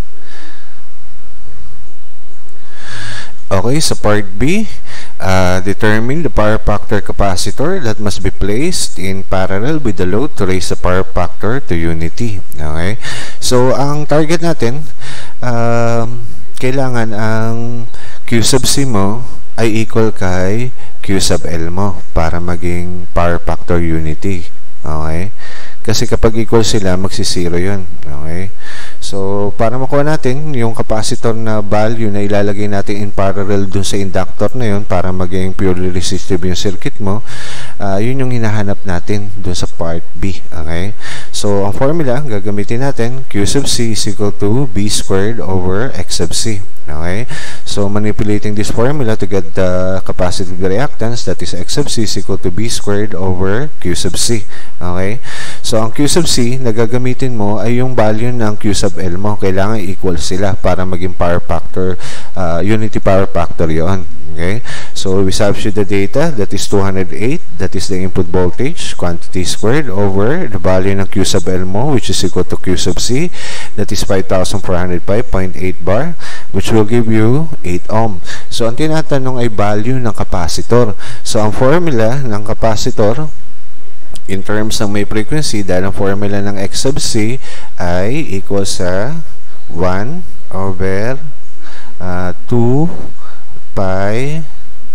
Okay, sa part B, determine the power factor capacitor that must be placed in parallel with the load to raise the power factor to unity. Okay? So, ang target natin, kailangan ang Q sub C mo ay equal kay Q sub L mo para maging power factor unity. Okay? Kasi kapag equal sila, magsisiro yun. Okay? So, para makuha natin yung capacitor na value na ilalagay natin in parallel dun sa inductor na yun para maging purely resistive yung circuit mo, yun yung hinahanap natin dun sa part B. Okay? So, ang formula, gagamitin natin, Q sub C is equal to B squared over X sub C. Okay? So, manipulating this formula to get the capacitive reactance, that is X sub C is equal to B squared over Q sub C. Okay? So, ang Q sub C na gagamitin mo ay yung value ng Q sub L mo. Kailangan equal sila para maging power factor, unity power factor yon. Okay? So, we substitute the data, that is 208, that is the input voltage, quantity squared over the value ng Q sub L mo, which is equal to Q sub C, that is 5,405.8 bar, which will give you 8 ohm. So, ang tinatanong ay value ng capacitor. So, ang formula ng capacitor, in terms ng may frequency, dahil ang formula ng X sub C ay equal sa 1 over 2 pi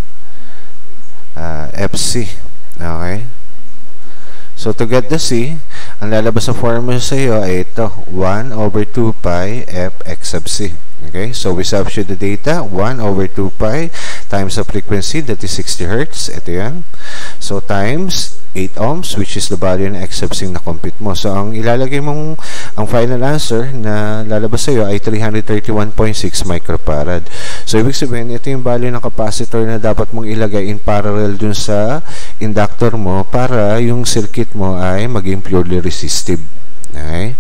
FC. Okay? So, to get the C, ang lalabas sa formula sa iyo ay ito, 1 over 2 pi f X sub C. Okay? So, we substitute the data, 1 over 2 pi times the frequency, that is 60 Hz. Ito yan. So, times 8 ohms, which is the value ng X sub C na compute mo. So, ang ilalagay mong, ang final answer na lalabas sa iyo ay 331.6 microfarad. So, ibig sabihin, ito yung value ng capacitor na dapat mong ilagay in parallel dun sa inductor mo para yung circuit mo ay maging purely resistive. Okay?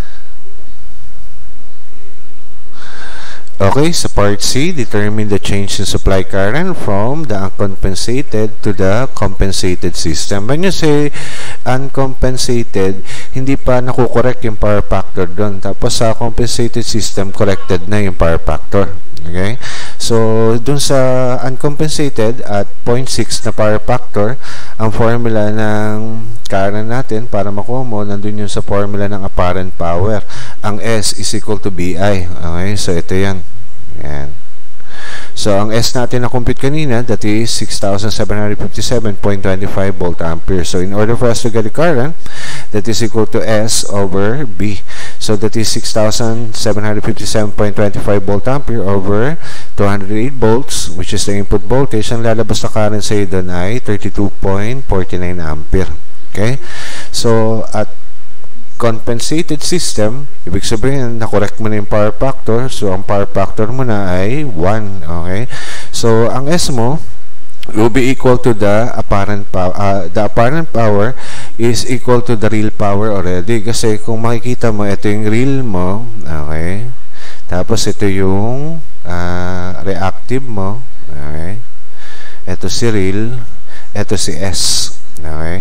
Okay, sa part C, determine the change in supply current from the uncompensated to the compensated system. When you say uncompensated, hindi pa nakukorek yung power factor doon. Tapos sa compensated system, corrected na yung power factor. Okay? So, dun sa uncompensated at 0.6 na power factor, ang formula ng current natin para makuha mo, nandun yung sa formula ng apparent power. Ang S is equal to BI. Okay? So, ito yan. Yan. So, ang S natin na compute kanina, that is 6,757.25 volt ampere. So, in order for us to get the current, that is equal to S over B. So, that is 6,757.25 volt ampere over 208 volts, which is the input voltage. Ang lalabas na current sa iyo doon ay 32.49 ampere. Okay? So, at compensated system, ibig sabihin, na-correct mo na yung power factor. So, ang power factor mo na ay 1. Okay? So, ang S mo will be equal to the apparent power. The apparent power is equal to the real power already. Kasi kung makikita mo, ito yung real mo. Okay? Tapos, ito yung reactive mo. Okay? Ito si real. Ito si S. Okay?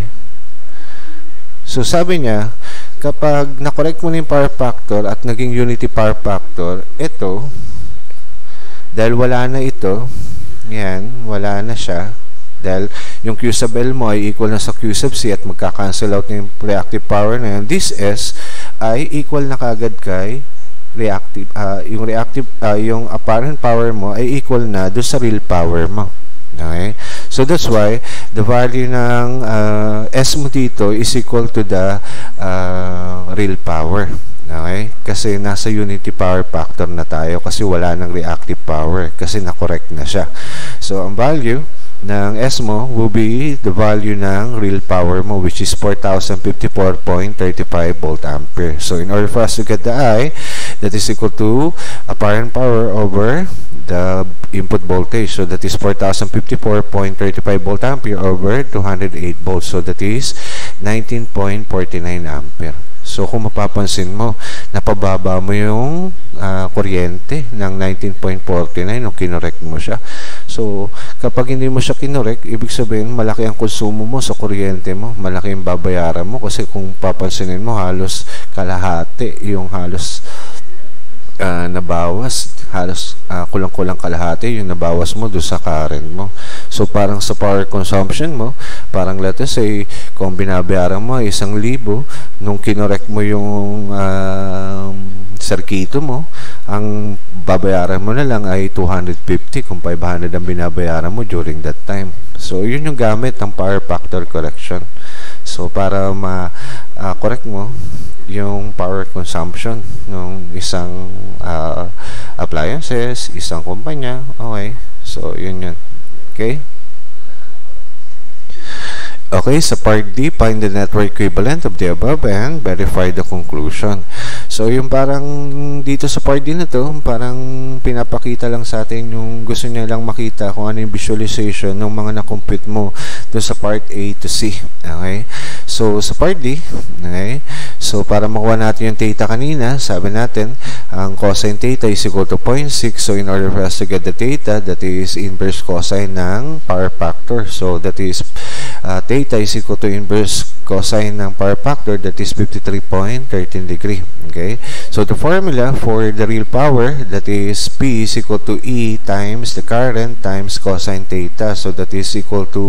So, sabi niya, kapag na-correct mo na yung power factor at naging unity power factor, ito, dahil wala na ito, yan, wala na siya, dahil yung Q sub L mo ay equal na sa Q sub C at magka-cancel out na yung reactive power na yan, this S ay equal na kagad kay reactive, yung apparent power mo ay equal na doon sa real power mo. Okay? So, that's why the value ng S mo dito is equal to the real power. Okay? Kasi nasa unity power factor na tayo kasi wala ng reactive power kasi na-correct na siya. So, ang value ng S mo will be the value ng real power mo, which is 4054.35 volt ampere. So, in order for us to get the I, that is equal to apparent power over the input voltage. So, that is 4054.35 volt ampere over 208 volts. So, that is 19.49 ampere. So, kung mapapansin mo, napababa mo yung kuryente ng 19.49 nung kinorek mo siya. So, kapag hindi mo siya kinorek, ibig sabihin, malaki ang konsumo mo sa kuryente mo. Malaki yung babayaran mo. Kasi kung papansinin mo, halos kalahati yung halos nabawas. Halos kulang-kulang kalahati yung nabawas mo doon sa current mo. So, parang sa power consumption mo, parang let us say, kung binabayaran mo 1,000, nung kinorek mo yung circuito mo, ang babayaran mo na lang ay 250 kung 500 ang binabayaran mo during that time. So, yun yung gamit ng power factor correction. So, para ma-correct mo yung power consumption ng isang appliances, isang kumpanya. Okay. So, yun yun. Okay? Okay, sa part D, find the network equivalent of the above and verify the conclusion. So, yung parang dito sa part D na to, parang pinapakita lang sa atin yung gusto niya lang makita kung ano yung visualization ng mga na-compute mo doon sa part A to C. Okay? So, sa part D, okay? So, para makuha natin yung theta kanina, sabi natin, ang cosine theta is equal to 0.6. So, in order for us to get the theta, that is inverse cosine ng power factor. So, that is theta is equal to inverse cosine ng power factor, that is 53.13 degree. Okay? So, the formula for the real power, that is P is equal to E times the current times cosine theta. So, that is equal to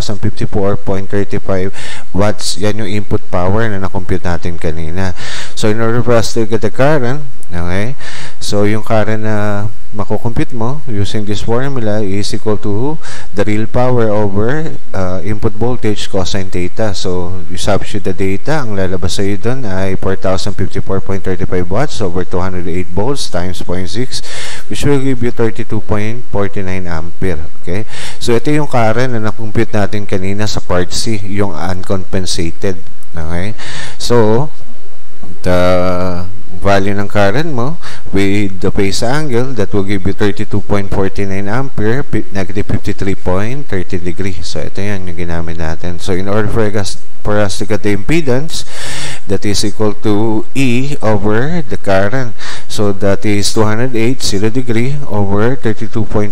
4054.35 watts. Yan yung input power na na-compute natin kanina. So, in order for us to get the current, okay? So, yung current na makukompute mo using this formula is equal to the real power over input voltage cosine theta. So, you substitute the data, ang lalabas sa iyo doon ay 4054.35 watts over 208 volts times 0.6, which will give you 32.49 ampere. Okay? So, ito yung current na nakompute natin kanina sa part C, yung uncompensated. Okay? So, the value ng current mo with the phase angle, that will give you 32.49 ampere, negative 53.30 degree. So, ito yan yung ginamit natin. So, in order for us to get the impedance, that is equal to E over the current. So, that is 208, 0 degree over 32.49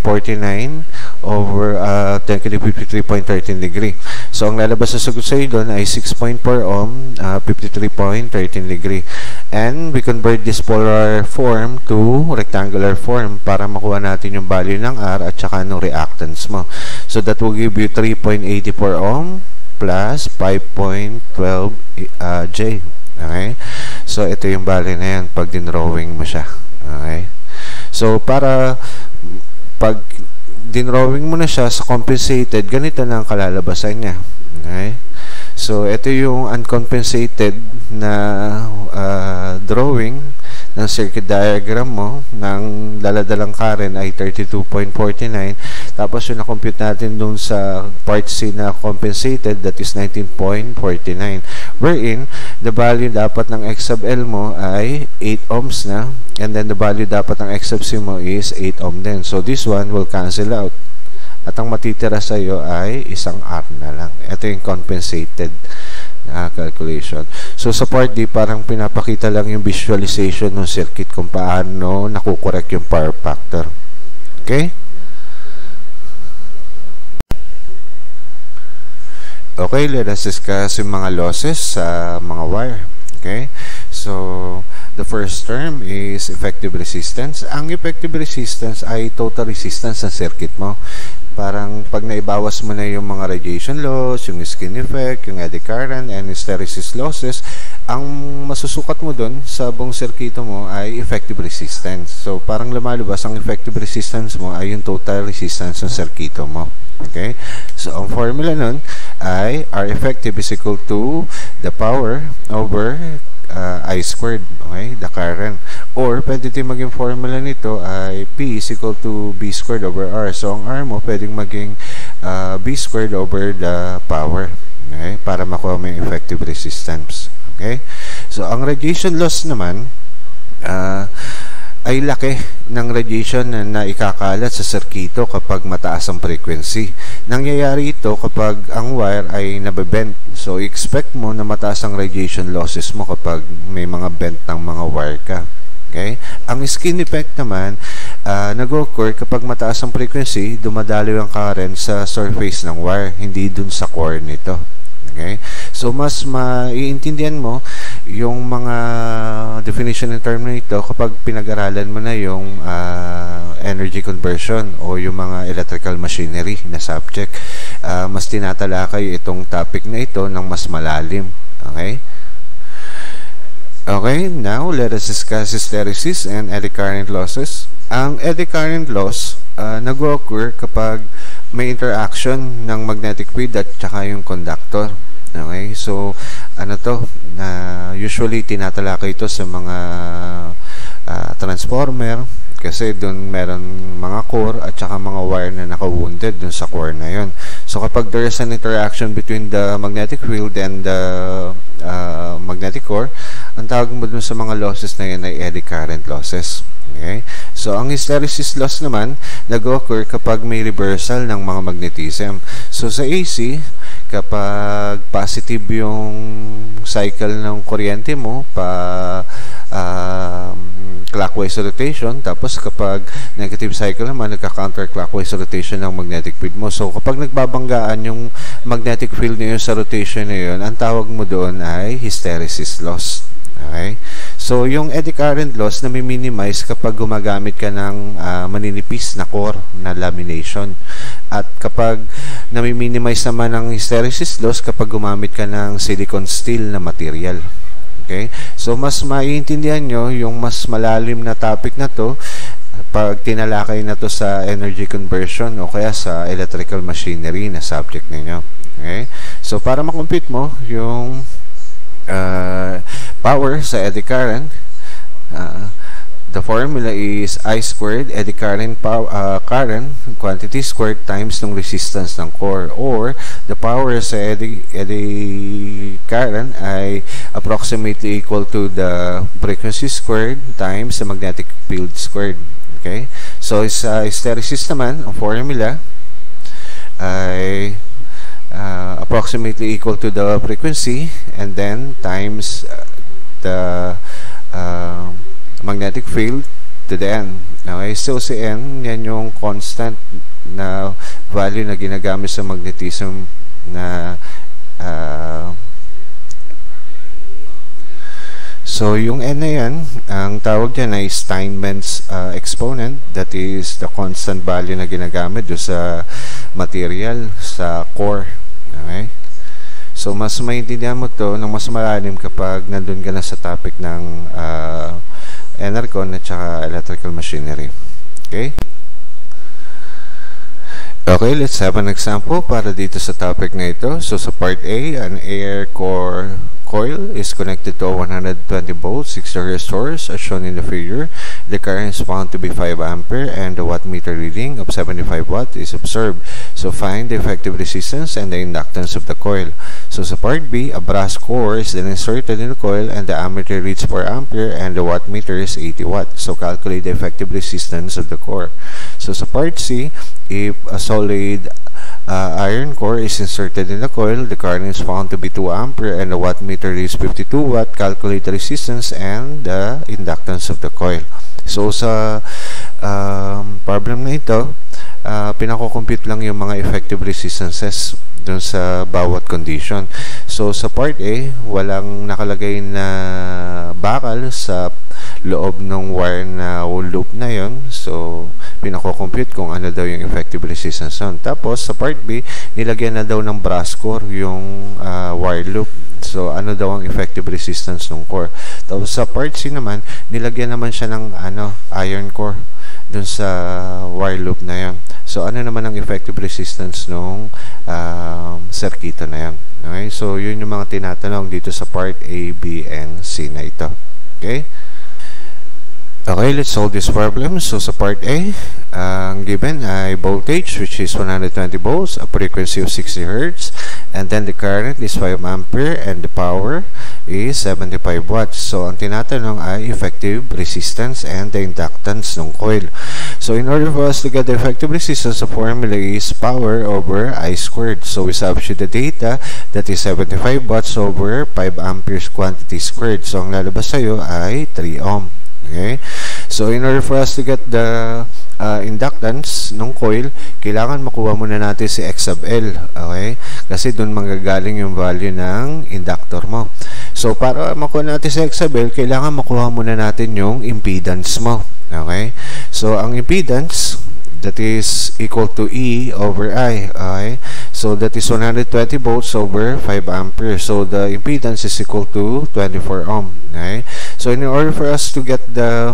over negative 53.13 degree. So, ang lalabas sa sagot sa iyo doon ay 6.4 ohm, 53.13 degree. And we convert this polar form to rectangular form para makuha natin yung value ng R at saka ng reactance mo. So, that will give you 3.84 ohm plus 5.12 J. Okay? So, ito yung value na yan pag dinrawing mo siya. Okay? So, para pag dinrawing mo na siya sa compensated, ganito na ang kalalabasan niya. Okay? So, ito yung uncompensated na drawing ng circuit diagram mo ng daladalang current ay 32.49. Tapos yung na-compute natin dun sa part C na compensated, that is 19.49. Wherein, the value dapat ng X sub L mo ay 8 ohms na. And then the value dapat ng X sub C mo is 8 ohm din. So this one will cancel out. At ang matitira sa iyo ay isang R na lang. Ito yung compensated calculation. So sa part D, parang pinapakita lang yung visualization ng circuit kung paano nakukorek yung power factor. Okay? Okay, let us discuss yung mga losses sa mga wire. Okay? So, the first term is effective resistance. Ang effective resistance ay total resistance ng circuit mo. Parang pag naibawas mo na yung mga radiation loss, yung skin effect, yung eddy current, and hysteresis losses, ang masusukat mo dun sa buong circuito mo ay effective resistance. So, parang lumalabas ang effective resistance mo ay yung total resistance ng circuito mo. Okay? So, ang formula nun ay R effective is equal to the power over I squared, okay, the current. Or, pwede din maging formula nito ay P is equal to B squared over R. So, ang R mo pwedeng maging B squared over the power, okay, para makuha mo yung effective resistance. Okay? So, ang radiation loss naman ay laki ng radiation na ikakalat sa circuito kapag mataas ang frequency. Nangyayari ito kapag ang wire ay nabebend. So, expect mo na mataas ang radiation losses mo kapag may mga bent ng mga wire ka. Okay? Ang skin effect naman, nag-occur kapag mataas ang frequency, dumadaloy ang current sa surface ng wire, hindi dun sa core nito. Okay? So, mas maiintindihan mo yung mga definition ng term na ito kapag pinag-aralan mo na yung energy conversion o yung mga electrical machinery na subject. Mas tinatalakay itong topic na ito ng mas malalim. Okay? Okay, now let us discuss hysteresis and eddy current losses. Ang eddy current loss nag-occur kapag may interaction ng magnetic field at saka yung conductor. Okay, so ano to, usually tinatalakay ito sa mga transformer kasi doon meron mga core at saka mga wire na naka-wounded doon sa core na yon. So kapag there is an interaction between the magnetic field and the magnetic core, ang tawag mo doon sa mga losses na yun ay eddy current losses. Okay? So, ang hysteresis loss naman, nag-occur kapag may reversal ng mga magnetism. So, sa AC, kapag positive yung cycle ng kuryente mo, clockwise rotation, tapos kapag negative cycle naman, nagka-counterclockwise rotation ng magnetic field mo. So, kapag nagbabanggaan yung magnetic field na yun sa rotation na yun, ang tawag mo doon ay hysteresis loss. Okay? So, yung eddy current loss na minimize kapag gumagamit ka ng maninipis na core na lamination. At kapag nami-minimize naman ang hysteresis loss kapag gumamit ka ng silicone steel na material. Okay? So, mas maiintindihan nyo yung mas malalim na topic na to pag tinalakay na to sa energy conversion o kaya sa electrical machinery na subject ninyo. Okay? So, para makompute mo yung power sa eddy current, the formula is I squared eddy current current quantity squared times ng resistance ng core, or the power sa eddy current ay approximately equal to the frequency squared times the magnetic field squared. Okay? So, sa hysteresis naman, ang formula ay approximately equal to the frequency and then times the magnetic field to the N. Okay, so si N, yan yung constant na value na ginagamit sa magnetism na so yung N na yan, ang tawag dyan ay Steinmetz exponent, that is the constant value na ginagamit do sa material, sa core. Okay? So, mas maintindihan mo to ng mas malalim kapag nandun ka na sa topic ng Enercon at saka electrical machinery. Okay? Okay, let's have an example para dito sa topic na ito. So, sa part A, an air core coil is connected to a 120 volt 60 Hz source as shown in the figure. The current is found to be 5 ampere and the wattmeter reading of 75 watt is observed. So find the effective resistance and the inductance of the coil. So sa part B, a brass core is then inserted in the coil and the ammeter reads 4 ampere and the wattmeter is 80 watt. So calculate the effective resistance of the core. So sa part C, if a solid iron core is inserted in the coil, the current is found to be 2 ampere and the wattmeter is 52 watt. Calculate the resistance and the inductance of the coil. So sa problem na ito, pinako-compute lang yung mga effective resistances dun sa bawat condition. So sa part A, walang nakalagay na bakal sa loob ng wire na loop na yon. So pinako-compute kung ano daw yung effective resistance nun. Tapos sa part B, nilagyan na daw ng brass core yung wire loop. So ano daw ang effective resistance ng core. Tapos sa part C naman, nilagyan naman siya ng iron core dun sa wire loop na yan. So ano naman ang effective resistance ng circuito na yan. Okay? So yun yung mga tinatanong dito sa part A, B, and C na ito. Okay? Okay, let's solve this problem. So sa part A, ang given ay voltage which is 120 volts, a frequency of 60 Hz, and then the current is 5 ampere and the power is 75 watts. So ang tinatanong ay effective resistance and the inductance ng coil. So in order for us to get the effective resistance, the formula is power over I squared. So we substitute the data, that is 75 watts over 5 amperes quantity squared. So ang lalabas sa'yo ay 3 ohm. Okay? So in order for us to get the inductance ng coil, kailangan makuha muna natin si X sub L. Okay? Kasi doon manggagaling yung value ng inductor mo. So para makuha natin si X sub L, kailangan makuha muna natin yung impedance mo. Okay? So ang impedance, that is equal to E over I. Okay? So that is 120 volts over 5 amperes. So the impedance is equal to 24 ohm. Okay? So in order for us to get the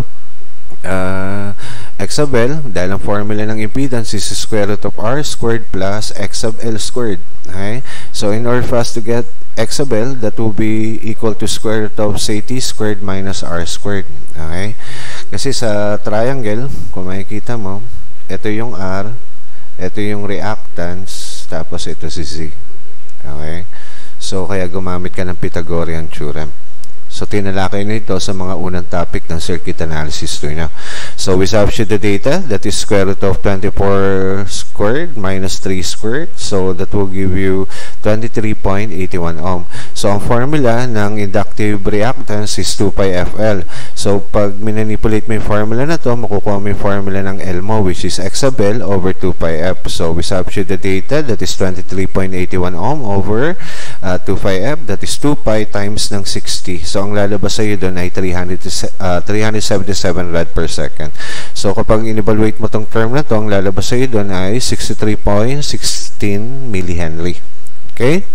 X sub L, dahil ang formula ng impedance is square root of R squared plus X sub L squared. Okay? So in order for us to get X sub L, that will be equal to square root of say T squared minus R squared. Okay? Kasi sa triangle, kung makikita mo, ito yung R, ito yung reactance, tapos ito si Z. Okay? So kaya gumamit ka ng Pythagorean theorem. So tinalakay na ito sa mga unang topic ng circuit analysis to na. So we substitute the data, that is square root of 24 squared minus 3 squared. So that will give you 23.81 ohm. So ang formula ng inductive reactance is 2 pi FL. So pag minanipulate mo yung formula na to, makukuha mo yung formula ng L mo, which is X sub L over 2 pi F. So we substitute the data, that is 23.81 ohm over 2 pi F, that is 2 pi times ng 60. So ang lalabas sa iyo doon ay 377 rad per second. So kapag in-evaluate mo tong term na to, ang lalabas sa iyo doon ay 63.16 millihenry. Okay?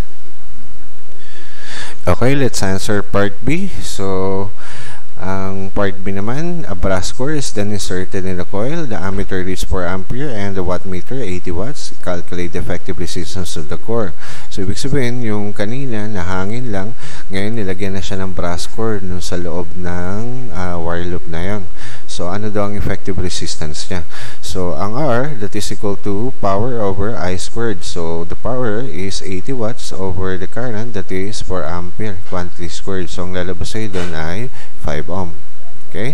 Okay, let's answer part B. So ang part B naman, a brass core is then inserted in the coil. The ammeter is 4 ampere and the wattmeter 80 watts. Calculate the effective resistance of the core. So ibig sabihin, yung kanina nahangin lang, ngayon nilagyan na siya ng brass core no, sa loob ng wire loop na yon. So ano daw ang effective resistance niya? So ang R, that is equal to power over I squared. So the power is 80 watts over the current, that is 4 ampere quantity squared. So ang lalabas sa'yo doon ay 5 ohm. Okay?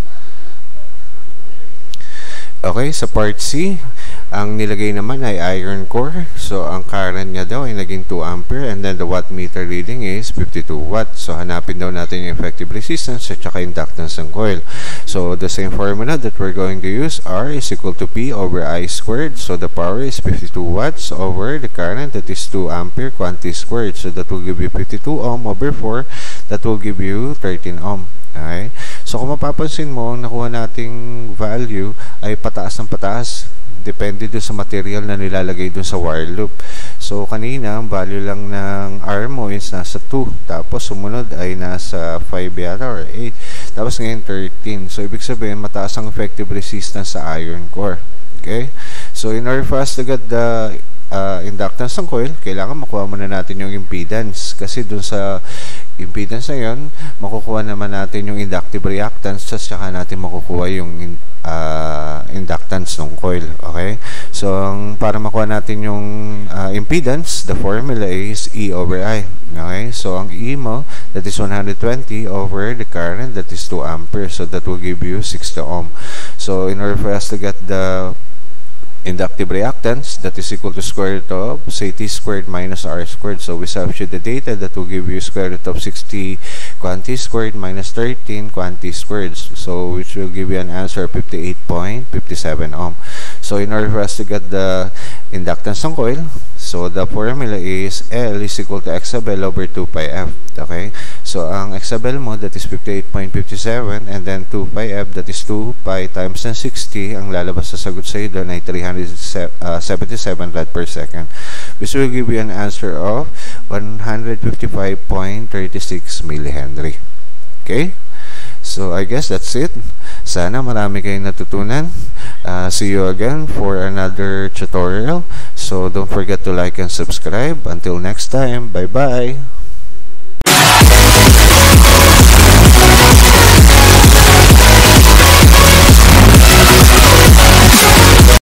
Okay, sa part C, ang nilagay naman ay iron core. So ang current niya daw ay naging 2 ampere and then the wattmeter reading is 52 watts. So hanapin daw natin yung effective resistance at saka inductance ng coil. So the same formula that we're going to use, R is equal to P over I squared. So the power is 52 watts over the current, that is 2 ampere quantity squared. So that will give you 52 ohm over 4. That will give you 13 ohm. Okay? So kung mapapansin mo, ang nakuha nating value ay pataas ng pataas. Depende doon sa material na nilalagay doon sa wire loop. So kanina, ang value lang ng R mo is nasa 2. Tapos sumunod ay nasa 5 yata or 8. Tapos ngayon 13. So ibig sabihin, mataas ang effective resistance sa iron core. Okay? So in order for us to get the inductance ng coil, kailangan makuha muna natin yung impedance. Kasi dun sa impedance na yun, makukuha naman natin yung inductive reactance, saka natin makukuha yung inductance ng coil. Okay? So, para makuha natin yung impedance, the formula is E over I. Okay? So, ang E mo, that is 120 over the current, that is 2 amperes. So, that will give you 60 ohm. So, in order for us to get the inductive reactance, that is equal to square root of, say, T squared minus R squared. So, we substitute the data, that will give you square root of 60 quantity squared minus 13 quantity squared. So, which will give you an answer of 58.57 ohm. So, in order for us to get the inductance ng coil, so the formula is L is equal to X sub L over 2 pi F. Okay? So, ang X sub L mo, that is 58.57, and then 2 pi F, that is 2 pi times ng 60. Ang lalabas sa sagot sa doon ay 377 rad per second, which will give you an answer of 155.36 millihenry. Okay? So, I guess that's it. Sana marami kayong natutunan. See you again for another tutorial. So, don't forget to like and subscribe. Until next time, bye-bye!